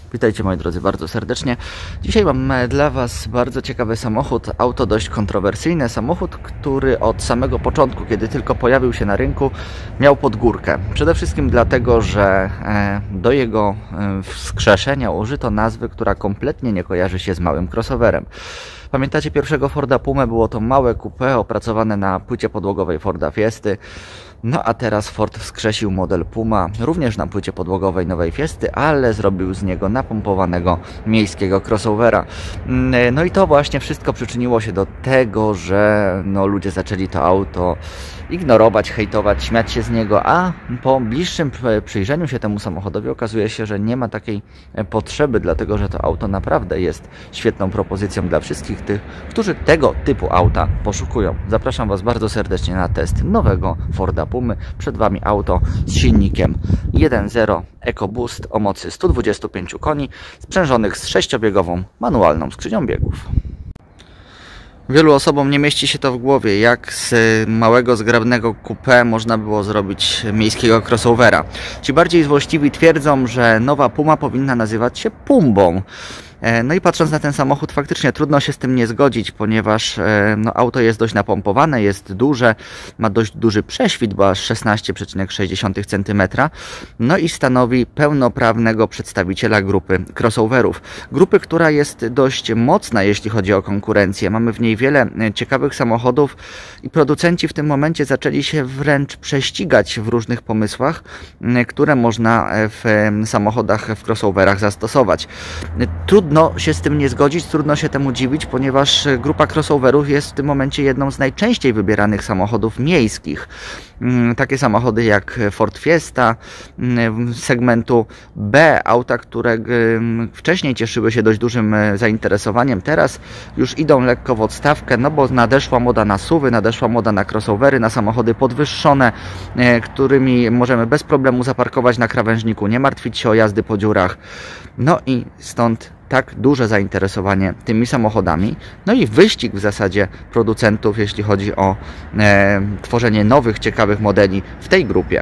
Witajcie moi drodzy bardzo serdecznie. Dzisiaj mam dla Was bardzo ciekawy samochód, auto dość kontrowersyjne, samochód, który od samego początku, kiedy tylko pojawił się na rynku, miał podgórkę. Przede wszystkim dlatego, że do jego wskrzeszenia użyto nazwy, która kompletnie nie kojarzy się z małym crossoverem. Pamiętacie pierwszego Forda Pumę? Było to małe coupé opracowane na płycie podłogowej Forda Fiesty. No a teraz Ford wskrzesił model Puma, również na płycie podłogowej nowej Fiesty, ale zrobił z niego napompowanego miejskiego crossovera. No i to właśnie wszystko przyczyniło się do tego, że ludzie zaczęli to auto ignorować, hejtować, śmiać się z niego, a po bliższym przyjrzeniu się temu samochodowi okazuje się, że nie ma takiej potrzeby, dlatego że to auto naprawdę jest świetną propozycją dla wszystkich tych, którzy tego typu auta poszukują. Zapraszam Was bardzo serdecznie na test nowego Forda Pumy. Przed Wami auto z silnikiem 1.0 EcoBoost o mocy 125 koni, sprzężonych z 6-biegową manualną skrzynią biegów. Wielu osobom nie mieści się to w głowie, jak z małego, zgrabnego coupé można było zrobić miejskiego crossovera. Ci bardziej złośliwi twierdzą, że nowa Puma powinna nazywać się Pumbą. No i patrząc na ten samochód, faktycznie trudno się z tym nie zgodzić, ponieważ auto jest dość napompowane, jest duże, ma dość duży prześwit, bo aż 16,6 cm, no i stanowi pełnoprawnego przedstawiciela grupy crossoverów. Grupy, która jest dość mocna, jeśli chodzi o konkurencję. Mamy w niej wiele ciekawych samochodów i producenci w tym momencie zaczęli się wręcz prześcigać w różnych pomysłach, które można w samochodach, w crossoverach zastosować. Trudno się z tym nie zgodzić, trudno się temu dziwić, ponieważ grupa crossoverów jest w tym momencie jedną z najczęściej wybieranych samochodów miejskich. Takie samochody jak Ford Fiesta segmentu B, auta, które wcześniej cieszyły się dość dużym zainteresowaniem, teraz już idą lekko w odstawkę, no bo nadeszła moda na SUV-y, nadeszła moda na crossovery, na samochody podwyższone, którymi możemy bez problemu zaparkować na krawężniku, nie martwić się o jazdy po dziurach. No i stąd tak duże zainteresowanie tymi samochodami, no i wyścig w zasadzie producentów, jeśli chodzi o tworzenie nowych, ciekawych modeli w tej grupie.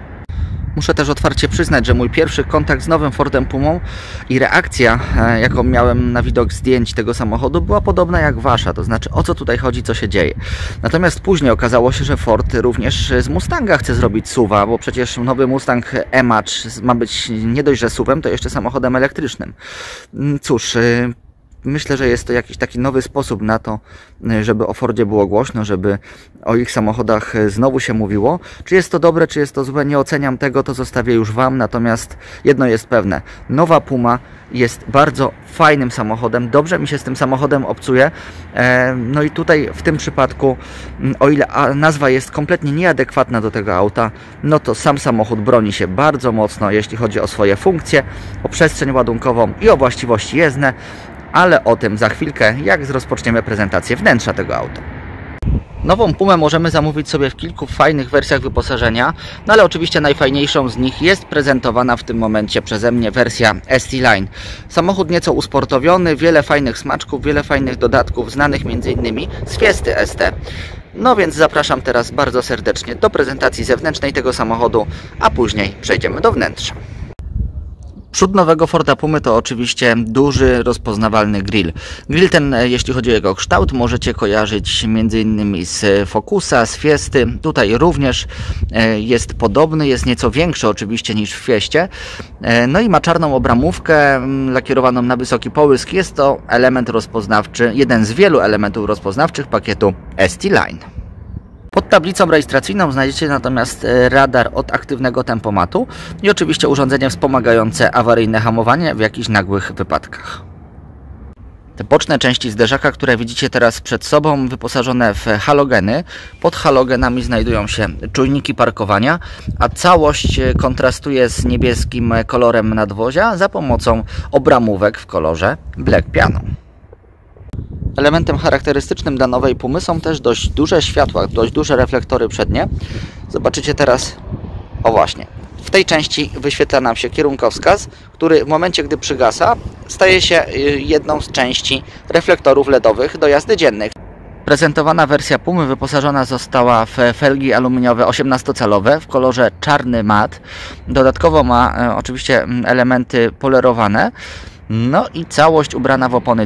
Muszę też otwarcie przyznać, że mój pierwszy kontakt z nowym Fordem Pumą i reakcja, jaką miałem na widok zdjęć tego samochodu, była podobna jak wasza, to znaczy o co tutaj chodzi, co się dzieje. Natomiast później okazało się, że Ford również z Mustanga chce zrobić SUV-a, bo przecież nowy Mustang E-Match ma być nie dość, że SUV-em, to jeszcze samochodem elektrycznym. Cóż, myślę, że jest to jakiś taki nowy sposób na to, żeby o Fordzie było głośno, żeby o ich samochodach znowu się mówiło. Czy jest to dobre, czy jest to złe, nie oceniam tego, to zostawię już Wam. Natomiast jedno jest pewne, nowa Puma jest bardzo fajnym samochodem, dobrze mi się z tym samochodem obcuje. No i tutaj w tym przypadku, o ile nazwa jest kompletnie nieadekwatna do tego auta, no to sam samochód broni się bardzo mocno, jeśli chodzi o swoje funkcje, o przestrzeń ładunkową i o właściwości jezdne. Ale o tym za chwilkę, jak rozpoczniemy prezentację wnętrza tego auta. Nową Pumę możemy zamówić sobie w kilku fajnych wersjach wyposażenia, no ale oczywiście najfajniejszą z nich jest prezentowana w tym momencie przeze mnie wersja ST Line. Samochód nieco usportowiony, wiele fajnych smaczków, wiele fajnych dodatków, znanych m.in. z Fiesty ST. No więc zapraszam teraz bardzo serdecznie do prezentacji zewnętrznej tego samochodu, a później przejdziemy do wnętrza. Przód nowego Forda Pumy to oczywiście duży, rozpoznawalny grill. Grill ten, jeśli chodzi o jego kształt, możecie kojarzyć m.in. z Focusa, z Fiesty. Tutaj również jest podobny, jest nieco większy oczywiście niż w Fieście. No i ma czarną obramówkę lakierowaną na wysoki połysk. Jest to element rozpoznawczy, jeden z wielu elementów rozpoznawczych pakietu ST Line. Pod tablicą rejestracyjną znajdziecie natomiast radar od aktywnego tempomatu i oczywiście urządzenie wspomagające awaryjne hamowanie w jakichś nagłych wypadkach. Te boczne części zderzaka, które widzicie teraz przed sobą, wyposażone w halogeny. Pod halogenami znajdują się czujniki parkowania, a całość kontrastuje z niebieskim kolorem nadwozia za pomocą obramówek w kolorze Black Piano. Elementem charakterystycznym dla nowej Pumy są też dość duże światła, dość duże reflektory przednie. Zobaczycie teraz, o właśnie, w tej części wyświetla nam się kierunkowskaz, który w momencie, gdy przygasa, staje się jedną z części reflektorów LEDowych do jazdy dziennej. Prezentowana wersja Pumy wyposażona została w felgi aluminiowe 18-calowe w kolorze czarny mat. Dodatkowo ma oczywiście elementy polerowane. No i całość ubrana w opony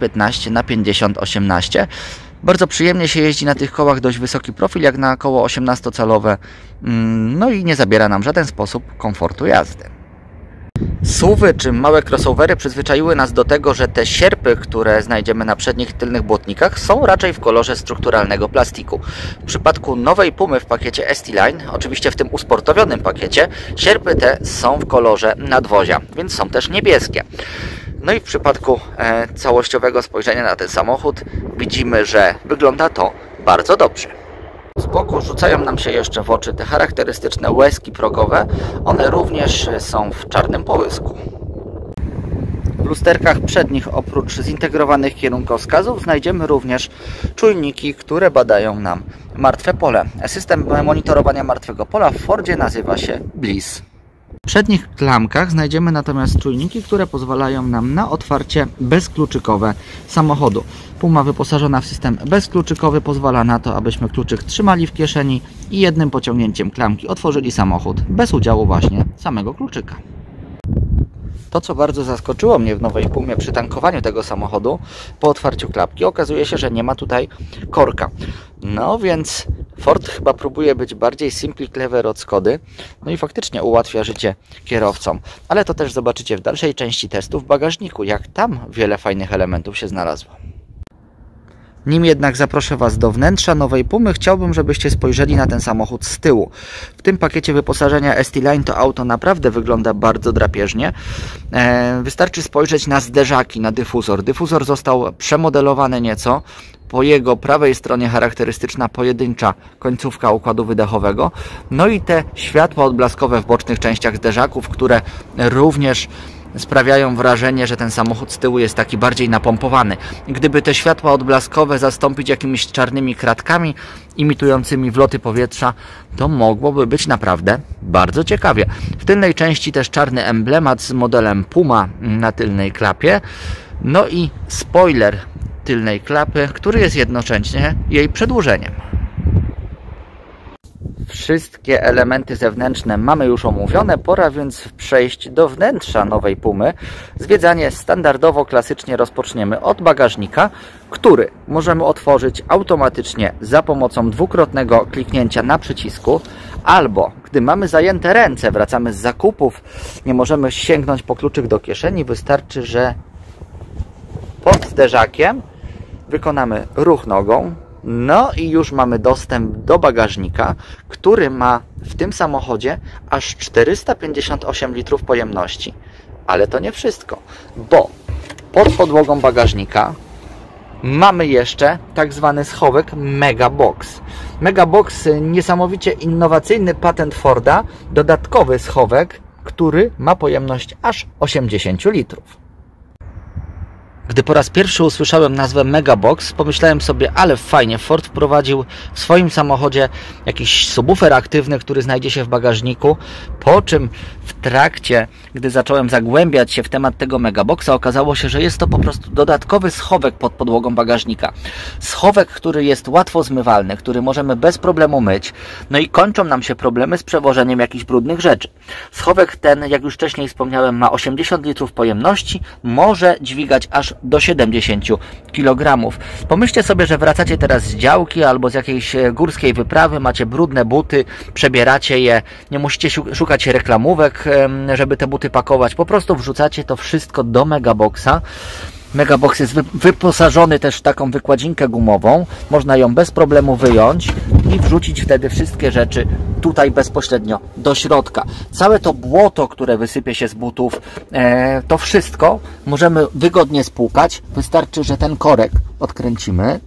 215/50/18. Bardzo przyjemnie się jeździ na tych kołach, dość wysoki profil jak na koło 18-calowe. No i nie zabiera nam w żaden sposób komfortu jazdy. SUV-y czy małe crossovery przyzwyczaiły nas do tego, że te sierpy, które znajdziemy na przednich tylnych błotnikach, są raczej w kolorze strukturalnego plastiku. W przypadku nowej Pumy w pakiecie ST-Line, oczywiście w tym usportowionym pakiecie, sierpy te są w kolorze nadwozia, więc są też niebieskie. No i w przypadku całościowego spojrzenia na ten samochód widzimy, że wygląda to bardzo dobrze. Z boku rzucają nam się jeszcze w oczy te charakterystyczne łezki progowe. One również są w czarnym połysku. W lusterkach przednich oprócz zintegrowanych kierunkowskazów znajdziemy również czujniki, które badają nam martwe pole. System monitorowania martwego pola w Fordzie nazywa się Bliss. W przednich klamkach znajdziemy natomiast czujniki, które pozwalają nam na otwarcie bezkluczykowe samochodu. Puma wyposażona w system bezkluczykowy pozwala na to, abyśmy kluczyk trzymali w kieszeni i jednym pociągnięciem klamki otworzyli samochód bez udziału właśnie samego kluczyka. To, co bardzo zaskoczyło mnie w nowej Pumie przy tankowaniu tego samochodu, po otwarciu klapki okazuje się, że nie ma tutaj korka. No więc Ford chyba próbuje być bardziej simply clever od Skody, no i faktycznie ułatwia życie kierowcom. Ale to też zobaczycie w dalszej części testu w bagażniku, jak tam wiele fajnych elementów się znalazło. Nim jednak zaproszę Was do wnętrza nowej Pumy, chciałbym, żebyście spojrzeli na ten samochód z tyłu. W tym pakiecie wyposażenia ST-Line to auto naprawdę wygląda bardzo drapieżnie. Wystarczy spojrzeć na zderzaki, na dyfuzor. Dyfuzor został przemodelowany nieco. Po jego prawej stronie charakterystyczna pojedyncza końcówka układu wydechowego. No i te światła odblaskowe w bocznych częściach zderzaków, które również sprawiają wrażenie, że ten samochód z tyłu jest taki bardziej napompowany. Gdyby te światła odblaskowe zastąpić jakimiś czarnymi kratkami imitującymi wloty powietrza, to mogłoby być naprawdę bardzo ciekawie. W tylnej części też czarny emblemat z modelem Puma na tylnej klapie. No i spoiler tylnej klapy, który jest jednocześnie jej przedłużeniem. Wszystkie elementy zewnętrzne mamy już omówione, pora więc przejść do wnętrza nowej Pumy. Zwiedzanie standardowo, klasycznie rozpoczniemy od bagażnika, który możemy otworzyć automatycznie za pomocą dwukrotnego kliknięcia na przycisku, albo gdy mamy zajęte ręce, wracamy z zakupów, nie możemy sięgnąć po kluczyk do kieszeni, wystarczy, że pod zderzakiem wykonamy ruch nogą. No i już mamy dostęp do bagażnika, który ma w tym samochodzie aż 458 litrów pojemności. Ale to nie wszystko, bo pod podłogą bagażnika mamy jeszcze tak zwany schowek Megabox. Megabox, niesamowicie innowacyjny patent Forda, dodatkowy schowek, który ma pojemność aż 80 litrów. Gdy po raz pierwszy usłyszałem nazwę Megabox, pomyślałem sobie, ale fajnie, Ford wprowadził w swoim samochodzie jakiś subwoofer aktywny, który znajdzie się w bagażniku, po czym w trakcie, gdy zacząłem zagłębiać się w temat tego Megaboxa, okazało się, że jest to po prostu dodatkowy schowek pod podłogą bagażnika. Schowek, który jest łatwo zmywalny, który możemy bez problemu myć, no i kończą nam się problemy z przewożeniem jakichś brudnych rzeczy. Schowek ten, jak już wcześniej wspomniałem, ma 80 litrów pojemności, może dźwigać aż do 70 kg. Pomyślcie sobie, że wracacie teraz z działki albo z jakiejś górskiej wyprawy, macie brudne buty, przebieracie je, nie musicie szukać reklamówek, żeby te buty pakować, po prostu wrzucacie to wszystko do Megaboxa. Megabox jest wyposażony też w taką wykładzinkę gumową, można ją bez problemu wyjąć i wrzucić wtedy wszystkie rzeczy tutaj bezpośrednio do środka. Całe to błoto, które wysypie się z butów, to wszystko możemy wygodnie spłukać. Wystarczy, że ten korek odkręcimy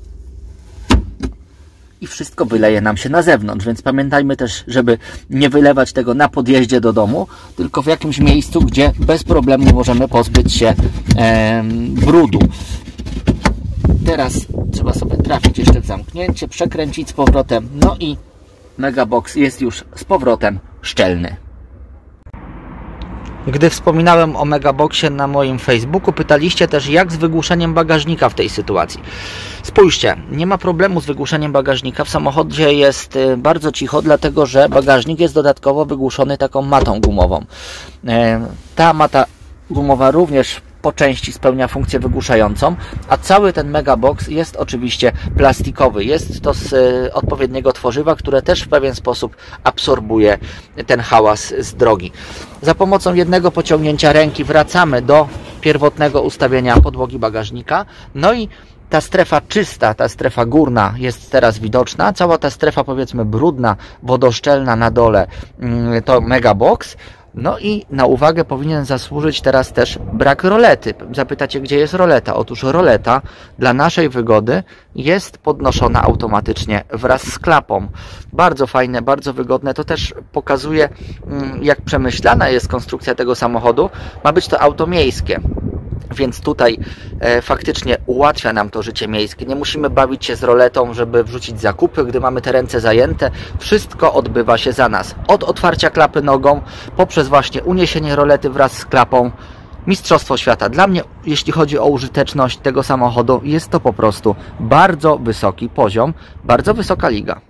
i wszystko wyleje nam się na zewnątrz, więc pamiętajmy też, żeby nie wylewać tego na podjeździe do domu, tylko w jakimś miejscu, gdzie bez problemu możemy pozbyć się brudu. Teraz trzeba sobie trafić jeszcze w zamknięcie, przekręcić z powrotem, no i Megabox jest już z powrotem szczelny. Gdy wspominałem o Megaboxie na moim Facebooku, pytaliście też, jak z wygłuszeniem bagażnika w tej sytuacji. Spójrzcie, nie ma problemu z wygłuszeniem bagażnika. W samochodzie jest bardzo cicho, dlatego że bagażnik jest dodatkowo wygłuszony taką matą gumową. Ta mata gumowa również po części spełnia funkcję wygłuszającą, a cały ten Megabox jest oczywiście plastikowy. Jest to z odpowiedniego tworzywa, które też w pewien sposób absorbuje ten hałas z drogi. Za pomocą jednego pociągnięcia ręki wracamy do pierwotnego ustawienia podłogi bagażnika. No i ta strefa czysta, ta strefa górna jest teraz widoczna. Cała ta strefa, powiedzmy, brudna, wodoszczelna na dole to Megabox. No i na uwagę powinien zasłużyć teraz też brak rolety. Zapytacie, gdzie jest roleta? Otóż roleta dla naszej wygody jest podnoszona automatycznie wraz z klapą. Bardzo fajne, bardzo wygodne. To też pokazuje, jak przemyślana jest konstrukcja tego samochodu. Ma być to auto miejskie. Więc tutaj faktycznie ułatwia nam to życie miejskie. Nie musimy bawić się z roletą, żeby wrzucić zakupy, gdy mamy te ręce zajęte. Wszystko odbywa się za nas. Od otwarcia klapy nogą, poprzez właśnie uniesienie rolety wraz z klapą. Mistrzostwo świata. Dla mnie, jeśli chodzi o użyteczność tego samochodu, jest to po prostu bardzo wysoki poziom, bardzo wysoka liga.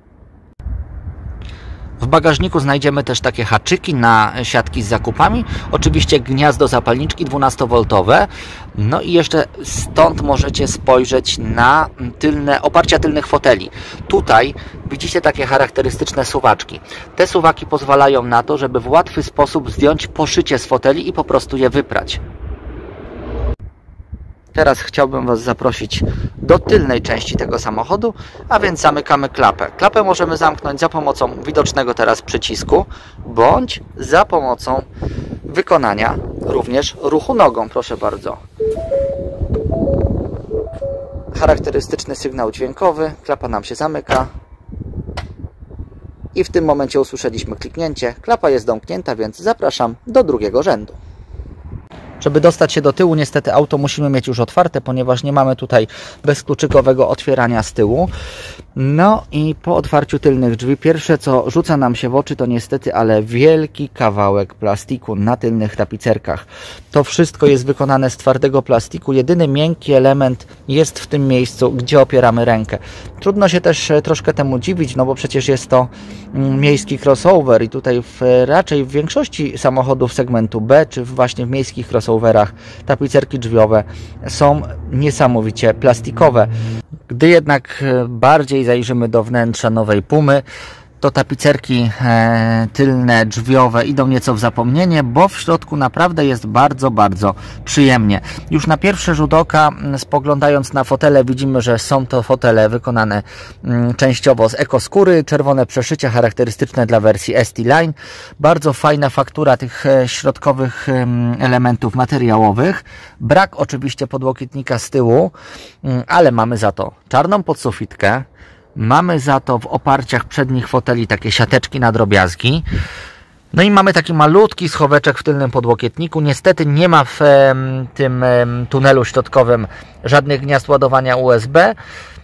W bagażniku znajdziemy też takie haczyki na siatki z zakupami. Oczywiście gniazdo zapalniczki 12V. No i jeszcze stąd możecie spojrzeć na oparcia tylnych foteli. Tutaj widzicie takie charakterystyczne suwaczki. Te suwaki pozwalają na to, żeby w łatwy sposób zdjąć poszycie z foteli i po prostu je wyprać. Teraz chciałbym Was zaprosić do tylnej części tego samochodu, a więc zamykamy klapę. Klapę możemy zamknąć za pomocą widocznego teraz przycisku, bądź za pomocą wykonania również ruchu nogą, proszę bardzo. Charakterystyczny sygnał dźwiękowy, klapa nam się zamyka i w tym momencie usłyszeliśmy kliknięcie. Klapa jest domknięta, więc zapraszam do drugiego rzędu. Żeby dostać się do tyłu, niestety auto musimy mieć już otwarte, ponieważ nie mamy tutaj bezkluczykowego otwierania z tyłu. No i po otwarciu tylnych drzwi pierwsze, co rzuca nam się w oczy, to niestety, ale wielki kawałek plastiku na tylnych tapicerkach. To wszystko jest wykonane z twardego plastiku. Jedyny miękki element jest w tym miejscu, gdzie opieramy rękę. Trudno się też troszkę temu dziwić, no bo przecież jest to miejski crossover i tutaj raczej w większości samochodów segmentu B, czy właśnie w miejskich crossoverach tapicerki drzwiowe są niesamowicie plastikowe. Gdy jednak bardziej zajrzymy do wnętrza nowej Pumy, to tapicerki tylne drzwiowe idą nieco w zapomnienie, bo w środku naprawdę jest bardzo, bardzo przyjemnie. Już na pierwszy rzut oka, spoglądając na fotele, widzimy, że są to fotele wykonane częściowo z ekoskóry, czerwone przeszycie charakterystyczne dla wersji ST-Line. Bardzo fajna faktura tych środkowych elementów materiałowych. Brak oczywiście podłokietnika z tyłu, ale mamy za to czarną podsufitkę. Mamy za to w oparciach przednich foteli takie siateczki na drobiazgi. No i mamy taki malutki schoweczek w tylnym podłokietniku. Niestety nie ma w tym tunelu środkowym żadnych gniazd ładowania USB.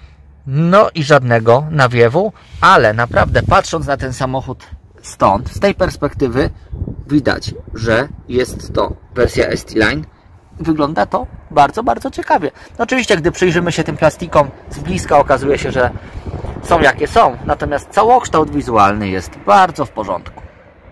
No i żadnego nawiewu, ale naprawdę patrząc na ten samochód stąd, z tej perspektywy widać, że jest to wersja ST-Line. Wygląda to bardzo, bardzo ciekawie. No oczywiście, gdy przyjrzymy się tym plastikom z bliska, okazuje się, że są jakie są, natomiast całokształt wizualny jest bardzo w porządku.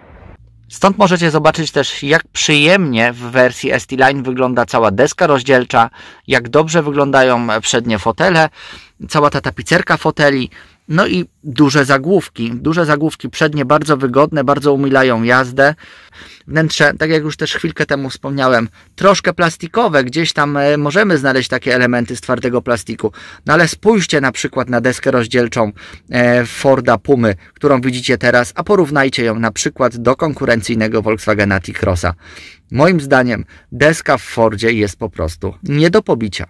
Stąd możecie zobaczyć też, jak przyjemnie w wersji ST-Line wygląda cała deska rozdzielcza, jak dobrze wyglądają przednie fotele, cała ta tapicerka foteli, no i duże zagłówki przednie bardzo wygodne, bardzo umilają jazdę. Wnętrze, tak jak już też chwilkę temu wspomniałem, troszkę plastikowe, gdzieś tam możemy znaleźć takie elementy z twardego plastiku, no ale spójrzcie na przykład na deskę rozdzielczą Forda Pumy, którą widzicie teraz, a porównajcie ją na przykład do konkurencyjnego Volkswagena T-Crossa. Moim zdaniem deska w Fordzie jest po prostu nie do pobicia.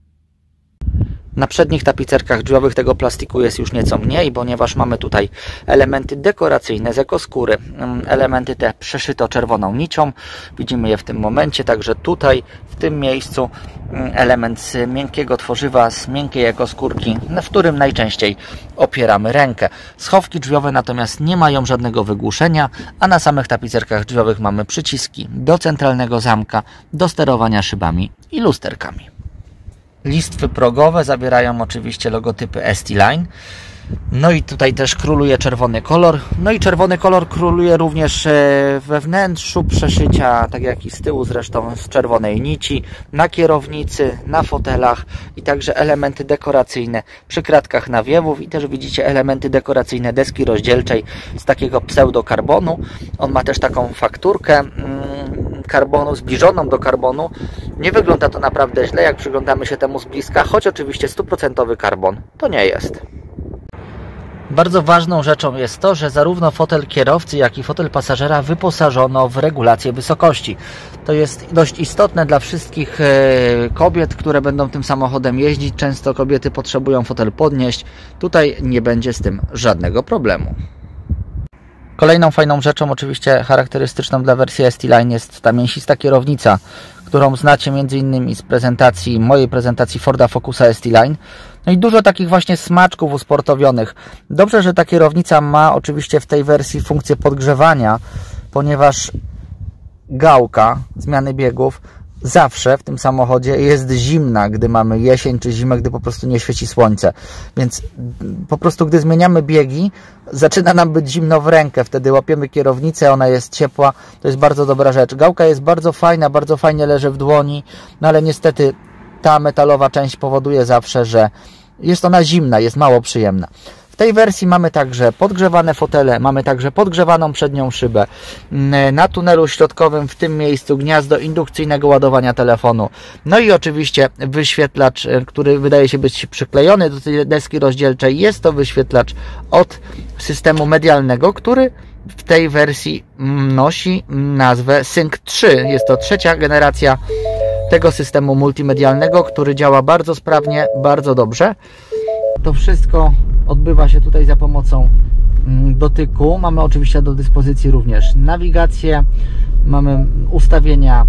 Na przednich tapicerkach drzwiowych tego plastiku jest już nieco mniej, ponieważ mamy tutaj elementy dekoracyjne z ekoskóry. Elementy te przeszyto czerwoną nicią. Widzimy je w tym momencie, także tutaj w tym miejscu element z miękkiego tworzywa, z miękkiej ekoskórki, w którym najczęściej opieramy rękę. Schowki drzwiowe natomiast nie mają żadnego wygłuszenia, a na samych tapicerkach drzwiowych mamy przyciski do centralnego zamka, do sterowania szybami i lusterkami. Listwy progowe zawierają oczywiście logotypy ST-Line. No i tutaj też króluje czerwony kolor. No i czerwony kolor króluje również we wnętrzu przeszycia, tak jak i z tyłu zresztą, z czerwonej nici, na kierownicy, na fotelach i także elementy dekoracyjne przy kratkach nawiewów i też widzicie elementy dekoracyjne deski rozdzielczej z takiego pseudokarbonu. On ma też taką fakturkę karbonu, zbliżoną do karbonu. Nie wygląda to naprawdę źle, jak przyglądamy się temu z bliska, choć oczywiście 100% karbon to nie jest. Bardzo ważną rzeczą jest to, że zarówno fotel kierowcy, jak i fotel pasażera wyposażono w regulację wysokości. To jest dość istotne dla wszystkich kobiet, które będą tym samochodem jeździć. Często kobiety potrzebują fotel podnieść. Tutaj nie będzie z tym żadnego problemu. Kolejną fajną rzeczą, oczywiście charakterystyczną dla wersji ST-Line, jest ta mięsista kierownica, którą znacie m.in. z mojej prezentacji Forda Focusa ST-Line. No i dużo takich właśnie smaczków usportowionych. Dobrze, że ta kierownica ma oczywiście w tej wersji funkcję podgrzewania, ponieważ gałka zmiany biegów zawsze w tym samochodzie jest zimna, gdy mamy jesień czy zimę, gdy po prostu nie świeci słońce. Więc po prostu gdy zmieniamy biegi, zaczyna nam być zimno w rękę. Wtedy łapiemy kierownicę, ona jest ciepła. To jest bardzo dobra rzecz. Gałka jest bardzo fajna, bardzo fajnie leży w dłoni, no ale niestety ta metalowa część powoduje zawsze, że jest ona zimna, jest mało przyjemna. W tej wersji mamy także podgrzewane fotele, mamy także podgrzewaną przednią szybę. Na tunelu środkowym w tym miejscu gniazdo indukcyjnego ładowania telefonu. No i oczywiście wyświetlacz, który wydaje się być przyklejony do tej deski rozdzielczej. Jest to wyświetlacz od systemu medialnego, który w tej wersji nosi nazwę Sync 3. Jest to trzecia generacja tego systemu multimedialnego, który działa bardzo sprawnie, bardzo dobrze. To wszystko odbywa się tutaj za pomocą dotyku. Mamy oczywiście do dyspozycji również nawigację, mamy ustawienia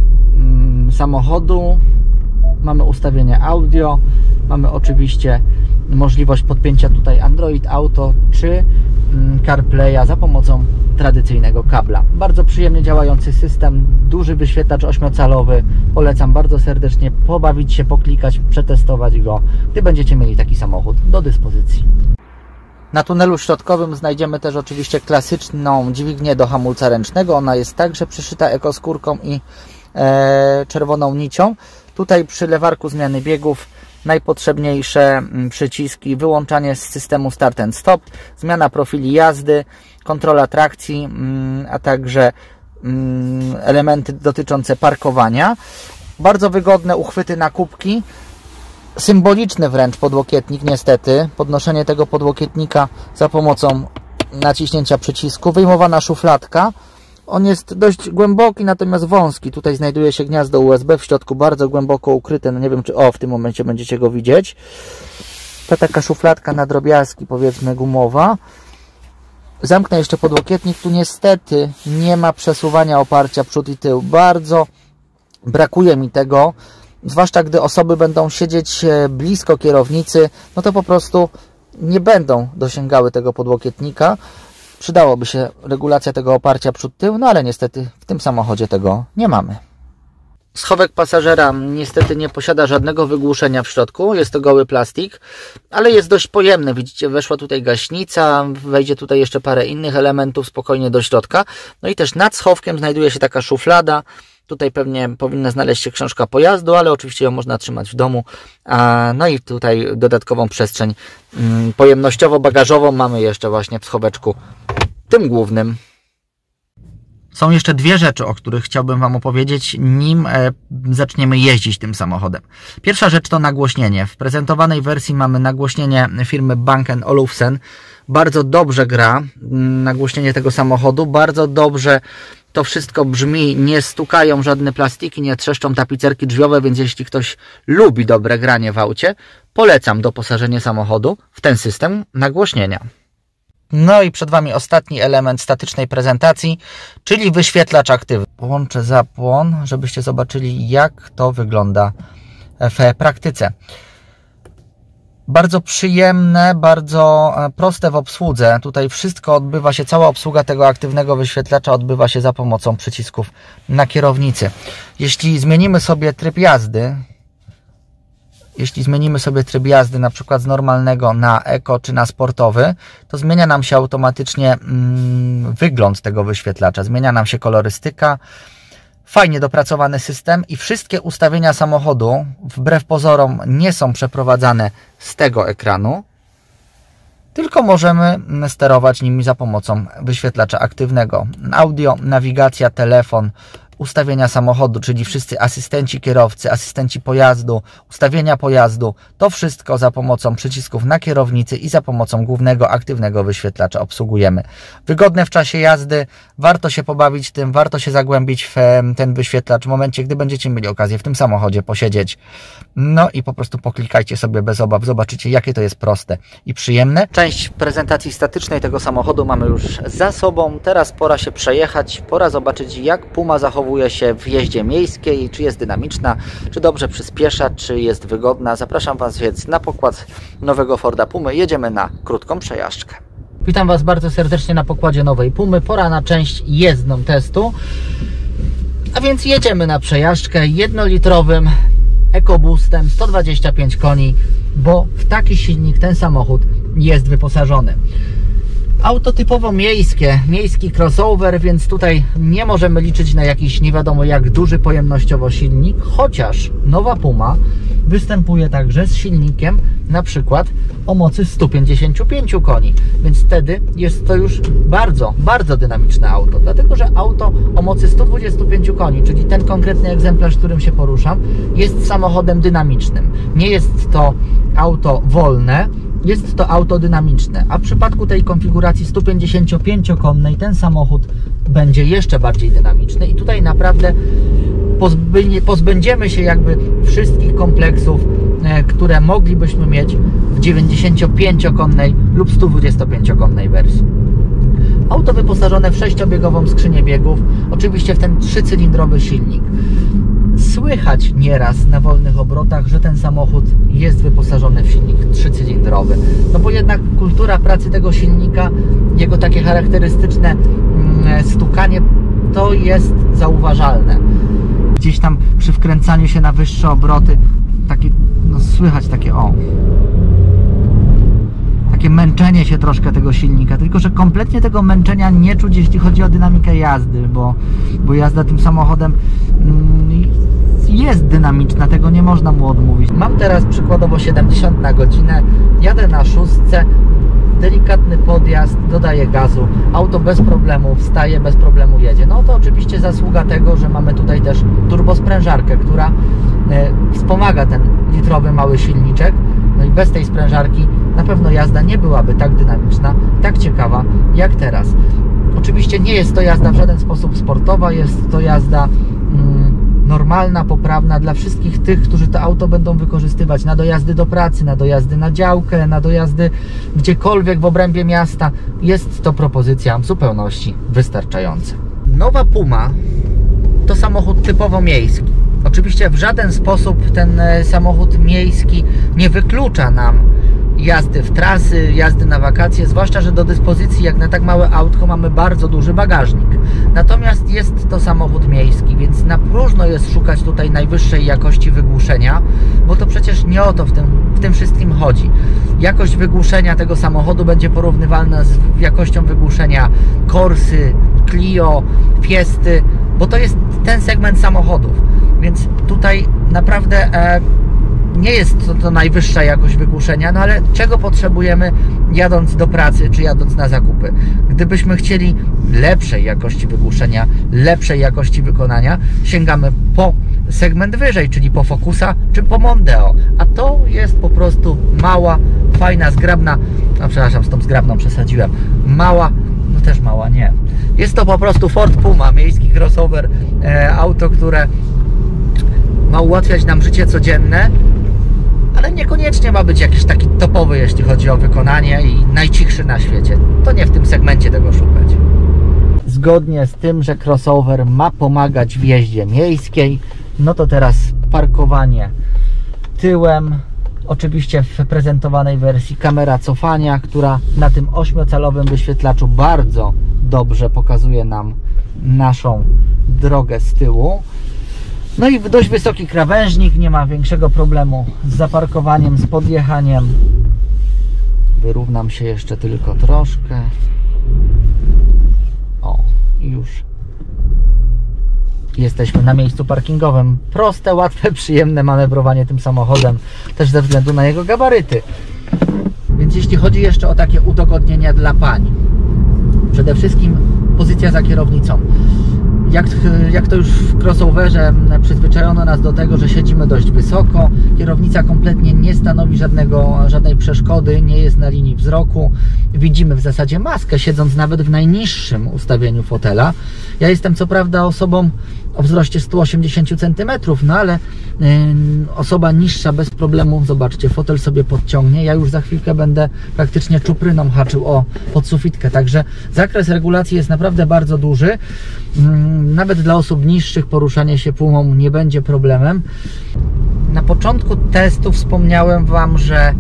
samochodu, mamy ustawienia audio, mamy oczywiście możliwość podpięcia tutaj Android Auto czy CarPlaya za pomocą tradycyjnego kabla. Bardzo przyjemnie działający system, duży wyświetlacz 8-calowy. Polecam bardzo serdecznie pobawić się, poklikać, przetestować go, gdy będziecie mieli taki samochód do dyspozycji. Na tunelu środkowym znajdziemy też oczywiście klasyczną dźwignię do hamulca ręcznego. Ona jest także przyszyta ekoskórką i czerwoną nicią. Tutaj przy lewarku zmiany biegów najpotrzebniejsze przyciski: wyłączanie z systemu Start and Stop, zmiana profili jazdy, kontrola trakcji, a także elementy dotyczące parkowania. Bardzo wygodne uchwyty na kubki, symboliczny wręcz podłokietnik niestety, podnoszenie tego podłokietnika za pomocą naciśnięcia przycisku, wyjmowana szufladka. On jest dość głęboki, natomiast wąski. Tutaj znajduje się gniazdo USB, w środku bardzo głęboko ukryte. No nie wiem, czy w tym momencie będziecie go widzieć. To taka szufladka na drobiazgi, powiedzmy gumowa. Zamknę jeszcze podłokietnik. Tu niestety nie ma przesuwania oparcia przód i tył. Bardzo brakuje mi tego, zwłaszcza gdy osoby będą siedzieć blisko kierownicy, no to po prostu nie będą dosięgały tego podłokietnika. Przydałoby się regulacja tego oparcia przód-tył, no ale niestety w tym samochodzie tego nie mamy. Schowek pasażera niestety nie posiada żadnego wygłuszenia w środku, jest to goły plastik, ale jest dość pojemny. Widzicie, weszła tutaj gaśnica, wejdzie tutaj jeszcze parę innych elementów spokojnie do środka. No i też nad schowkiem znajduje się taka szuflada. Tutaj pewnie powinna znaleźć się książka pojazdu, ale oczywiście ją można trzymać w domu. No i tutaj dodatkową przestrzeń pojemnościowo-bagażową mamy jeszcze właśnie w schoweczku tym głównym. Są jeszcze dwie rzeczy, o których chciałbym Wam opowiedzieć, nim zaczniemy jeździć tym samochodem. Pierwsza rzecz to nagłośnienie. W prezentowanej wersji mamy nagłośnienie firmy Bang & Olufsen. Bardzo dobrze gra nagłośnienie tego samochodu, bardzo dobrze to wszystko brzmi, nie stukają żadne plastiki, nie trzeszczą tapicerki drzwiowe, więc jeśli ktoś lubi dobre granie w aucie, polecam doposażenie samochodu w ten system nagłośnienia. No i przed Wami ostatni element statycznej prezentacji, czyli wyświetlacz aktywny. Połączę zapłon, żebyście zobaczyli, jak to wygląda w praktyce. Bardzo przyjemne, bardzo proste w obsłudze. Tutaj wszystko odbywa się, cała obsługa tego aktywnego wyświetlacza odbywa się za pomocą przycisków na kierownicy. Jeśli zmienimy sobie tryb jazdy, na przykład z normalnego na eko czy na sportowy, to zmienia nam się automatycznie wygląd tego wyświetlacza, zmienia nam się kolorystyka. Fajnie dopracowany system i wszystkie ustawienia samochodu, wbrew pozorom, nie są przeprowadzane z tego ekranu, tylko możemy sterować nimi za pomocą wyświetlacza aktywnego. Audio, nawigacja, telefon, ustawienia samochodu, czyli wszyscy asystenci kierowcy, asystenci pojazdu, ustawienia pojazdu, to wszystko za pomocą przycisków na kierownicy i za pomocą głównego aktywnego wyświetlacza obsługujemy. Wygodne w czasie jazdy, warto się pobawić tym, warto się zagłębić w ten wyświetlacz w momencie, gdy będziecie mieli okazję w tym samochodzie posiedzieć. No i po prostu poklikajcie sobie bez obaw, zobaczycie, jakie to jest proste i przyjemne. Część prezentacji statycznej tego samochodu mamy już za sobą, teraz pora się przejechać, pora zobaczyć, jak Puma zachowuje się w jeździe miejskiej, czy jest dynamiczna, czy dobrze przyspiesza, czy jest wygodna. Zapraszam Was więc na pokład nowego Forda Pumy. Jedziemy na krótką przejażdżkę. Witam Was bardzo serdecznie na pokładzie nowej Pumy. Pora na część jezdną testu. A więc jedziemy na przejażdżkę jednolitrowym EcoBoostem 125 koni, bo w taki silnik ten samochód jest wyposażony. Auto typowo miejski crossover, więc tutaj nie możemy liczyć na jakiś nie wiadomo jak duży pojemnościowo silnik, chociaż nowa Puma występuje także z silnikiem na przykład o mocy 155 koni, więc wtedy jest to już bardzo dynamiczne auto, dlatego że auto o mocy 125 koni, czyli ten konkretny egzemplarz, którym się poruszam, jest samochodem dynamicznym. Nie jest to auto wolne, jest to auto dynamiczne, a w przypadku tej konfiguracji 155-konnej ten samochód będzie jeszcze bardziej dynamiczny i tutaj naprawdę pozbędziemy się jakby wszystkich kompleksów, które moglibyśmy mieć w 95-konnej lub 125-konnej wersji. Auto wyposażone w 6-biegową skrzynię biegów, oczywiście w ten 3-cylindrowy silnik. Słychać nieraz na wolnych obrotach, że ten samochód jest wyposażony w silnik 3-cylindrowy. No bo jednak kultura pracy tego silnika, jego takie charakterystyczne stukanie, to jest zauważalne. Gdzieś tam przy wkręcaniu się na wyższe obroty takie, no słychać takie takie męczenie się troszkę tego silnika, tylko że kompletnie tego męczenia nie czuć, jeśli chodzi o dynamikę jazdy, bo jazda tym samochodem jest dynamiczna, tego nie można mu odmówić. Mam teraz przykładowo 70 na godzinę, jadę na 6, delikatny podjazd, dodaję gazu, auto bez problemu wstaje, bez problemu jedzie. No to oczywiście zasługa tego, że mamy tutaj też turbosprężarkę, która wspomaga ten litrowy mały silniczek. No i bez tej sprężarki na pewno jazda nie byłaby tak dynamiczna, tak ciekawa jak teraz. Oczywiście nie jest to jazda w żaden sposób sportowa, jest to jazda normalna, poprawna dla wszystkich tych, którzy to auto będą wykorzystywać na dojazdy do pracy, na dojazdy na działkę, na dojazdy gdziekolwiek w obrębie miasta. Jest to propozycja w zupełności wystarczająca. Nowa Puma to samochód typowo miejski. Oczywiście w żaden sposób ten samochód miejski nie wyklucza nam jazdy w trasy, jazdy na wakacje, zwłaszcza że do dyspozycji jak na tak małe autko mamy bardzo duży bagażnik. Natomiast jest to samochód miejski, więc na próżno jest szukać tutaj najwyższej jakości wygłuszenia, bo to przecież nie o to w tym wszystkim chodzi. Jakość wygłuszenia tego samochodu będzie porównywalna z jakością wygłuszenia Corsy, Clio, Fiesty, bo to jest ten segment samochodów, więc tutaj naprawdę nie jest to najwyższa jakość wygłuszenia, no ale czego potrzebujemy jadąc do pracy czy jadąc na zakupy? Gdybyśmy chcieli lepszej jakości wygłuszenia, lepszej jakości wykonania, sięgamy po segment wyżej, czyli po Focusa czy po Mondeo, a to jest po prostu mała, fajna, zgrabna, no przepraszam, z tą zgrabną przesadziłem, mała, no też mała, nie. Jest to po prostu Ford Puma, miejski crossover, auto, które ma ułatwiać nam życie codzienne, ale niekoniecznie ma być jakiś taki topowy, jeśli chodzi o wykonanie i najcichszy na świecie. To nie w tym segmencie tego szukać. Zgodnie z tym, że crossover ma pomagać w jeździe miejskiej, no to teraz parkowanie tyłem. Oczywiście w prezentowanej wersji kamera cofania, która na tym 8-calowym wyświetlaczu bardzo dobrze pokazuje nam naszą drogę z tyłu. No i dość wysoki krawężnik, nie ma większego problemu z zaparkowaniem, z podjechaniem. Wyrównam się jeszcze tylko troszkę. O, już jesteśmy na miejscu parkingowym. Proste, łatwe, przyjemne manewrowanie tym samochodem, też ze względu na jego gabaryty. Więc jeśli chodzi jeszcze o takie udogodnienia dla pań, przede wszystkim pozycja za kierownicą. Jak to już w crossoverze przyzwyczajono nas do tego, że siedzimy dość wysoko, kierownica kompletnie nie stanowi żadnej przeszkody, nie jest na linii wzroku, widzimy w zasadzie maskę, siedząc nawet w najniższym ustawieniu fotela. Ja jestem co prawda osobą o wzroście 180 cm, no ale osoba niższa bez problemu, zobaczcie, fotel sobie podciągnie, ja już za chwilkę będę praktycznie czupryną haczył o podsufitkę, także zakres regulacji jest naprawdę bardzo duży. Nawet dla osób niższych poruszanie się pumą nie będzie problemem. Na początku testu wspomniałem Wam, że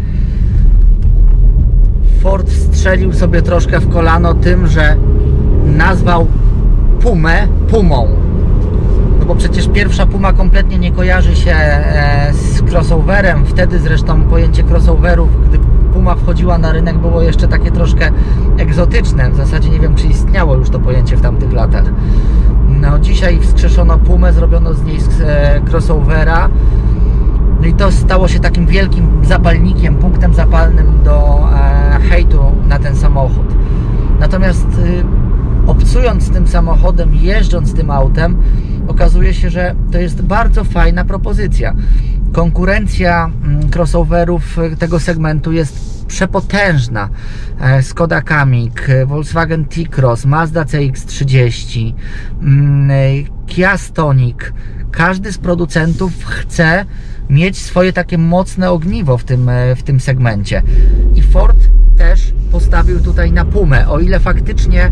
Ford strzelił sobie troszkę w kolano tym, że nazwał Pumę Pumą. No bo przecież pierwsza Puma kompletnie nie kojarzy się z crossoverem. Wtedy zresztą pojęcie crossoverów, gdy Puma wchodziła na rynek, było jeszcze takie troszkę egzotyczne. W zasadzie nie wiem, czy istniało już to pojęcie w tamtych latach. No dzisiaj wskrzeszono Pumę, zrobiono z niej crossovera. No i to stało się takim wielkim zapalnikiem, punktem zapalnym do hejtu na ten samochód. Natomiast obcując z tym samochodem, jeżdżąc tym autem, okazuje się, że to jest bardzo fajna propozycja. Konkurencja crossoverów tego segmentu jest przepotężna. Skoda Kamiq, Volkswagen T-Cross, Mazda CX-30, Kia Stonic. Każdy z producentów chce mieć swoje takie mocne ogniwo w tym segmencie. I Ford też postawił tutaj na Pumę. O ile faktycznie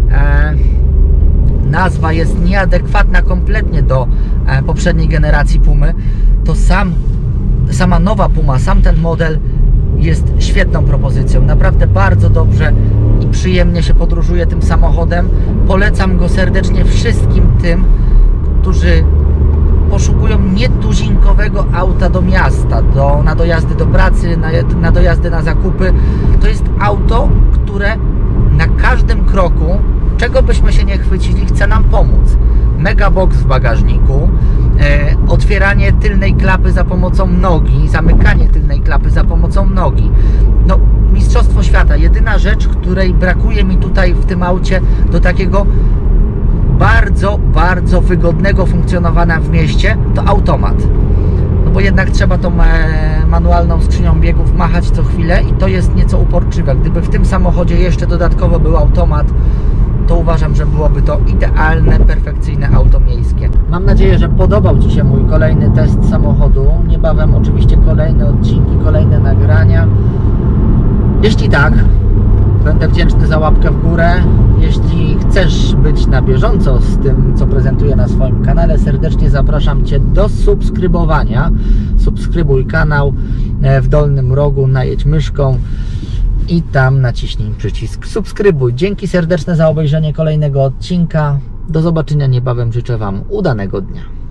nazwa jest nieadekwatna kompletnie do poprzedniej generacji Pumy, to sama nowa Puma, sam ten model jest świetną propozycją. Naprawdę bardzo dobrze i przyjemnie się podróżuje tym samochodem. Polecam go serdecznie wszystkim tym, którzy poszukują nietuzinkowego auta do miasta, na dojazdy do pracy, na dojazdy na zakupy. To jest auto, które na każdym kroku, czego byśmy się nie chwycili, chce nam pomóc. Megabox w bagażniku, otwieranie tylnej klapy za pomocą nogi, zamykanie tylnej klapy za pomocą nogi. No, mistrzostwo świata. Jedyna rzecz, której brakuje mi tutaj w tym aucie do takiego bardzo, bardzo wygodnego funkcjonowania w mieście, to automat. No bo jednak trzeba tą manualną skrzynią biegów machać co chwilę i to jest nieco uporczywe. Gdyby w tym samochodzie jeszcze dodatkowo był automat, to uważam, że byłoby to idealne, perfekcyjne auto miejskie. Mam nadzieję, że podobał Ci się mój kolejny test samochodu. Niebawem oczywiście kolejne odcinki, kolejne nagrania. Jeśli tak, będę wdzięczny za łapkę w górę. Jeśli chcesz być na bieżąco z tym, co prezentuję na swoim kanale, serdecznie zapraszam Cię do subskrybowania. Subskrybuj kanał, w dolnym rogu najedź myszką i tam naciśnij przycisk subskrybuj. Dzięki serdeczne za obejrzenie kolejnego odcinka. Do zobaczenia niebawem. Życzę Wam udanego dnia.